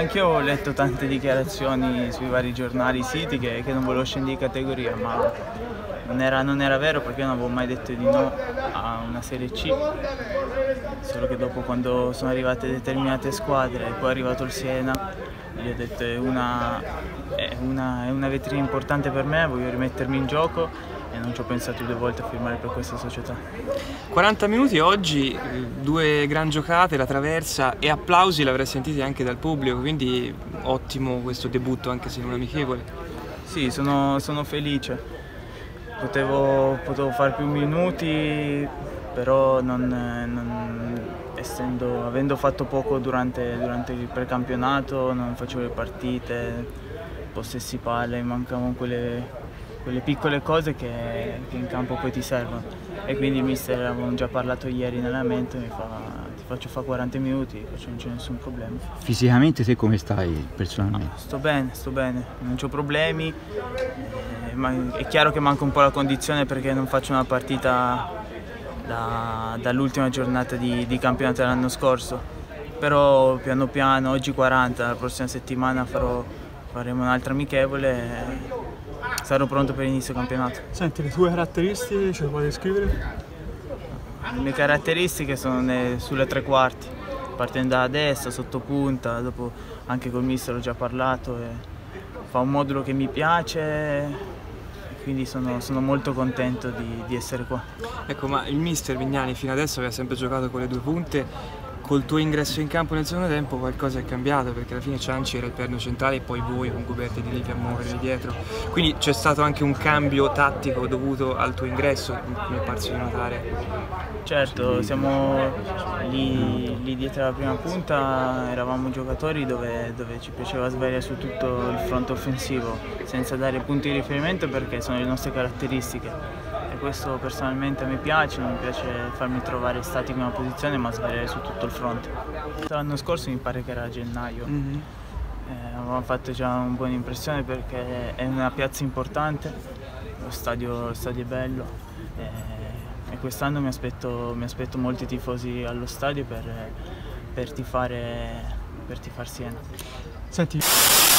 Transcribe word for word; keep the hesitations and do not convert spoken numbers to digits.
anch'io ho letto tante dichiarazioni sui vari giornali, siti che, che non volevo scendere di categoria, ma non era, non era vero perché io non avevo mai detto di no a una Serie C, solo che dopo quando sono arrivate determinate squadre e poi è arrivato il Siena, gli ho detto è una, è una, è una vetrina importante per me, voglio rimettermi in gioco e non ci ho pensato due volte a firmare per questa società. quaranta minuti oggi, due gran giocate, la traversa e applausi l'avrei sentiti anche dal pubblico, quindi ottimo questo debutto anche se non amichevole. Sì, sono, sono felice, potevo, potevo fare più minuti, però non, non, essendo, avendo fatto poco durante, durante il precampionato, non facevo le partite, possessi palle, mancavano quelle... quelle piccole cose che, che in campo poi ti servono, e quindi il mister, avevamo già parlato ieri nell'allenamento, mi fa ti faccio fare quaranta minuti, non c'è nessun problema. Fisicamente te come stai personalmente? No, sto bene, sto bene, non ho problemi, eh, ma è chiaro che manca un po' la condizione perché non faccio una partita da, dall'ultima giornata di, di campionato dell'anno scorso, però piano piano, oggi quaranta, la prossima settimana farò, faremo un'altra amichevole. Sarò pronto per l'inizio campionato. Senti, le tue caratteristiche ce le puoi descrivere? Le mie caratteristiche sono sulle tre quarti, partendo da destra, sotto punta, dopo anche col mister ho già parlato, e fa un modulo che mi piace, e quindi sono, sono molto contento di, di essere qua. Ecco, ma il mister Vignani fino adesso aveva sempre giocato con le due punte. Col tuo ingresso in campo nel secondo tempo qualcosa è cambiato, perché alla fine Cianci era il perno centrale e poi voi con Guberti di lì a muovervi dietro, quindi c'è stato anche un cambio tattico dovuto al tuo ingresso, mi è parso di notare. Certo, siamo lì, lì dietro la prima punta, eravamo giocatori dove, dove ci piaceva svariare su tutto il fronte offensivo senza dare punti di riferimento perché sono le nostre caratteristiche. E questo personalmente mi piace, non mi piace farmi trovare statico in una posizione ma svariare su tutto il fronte. L'anno scorso mi pare che era a gennaio, mm-hmm. eh, avevamo fatto già una buona impressione perché è una piazza importante, lo stadio, lo stadio è bello, eh, e quest'anno mi aspetto, mi aspetto molti tifosi allo stadio per, per tifare, per tifar Siena. Senti.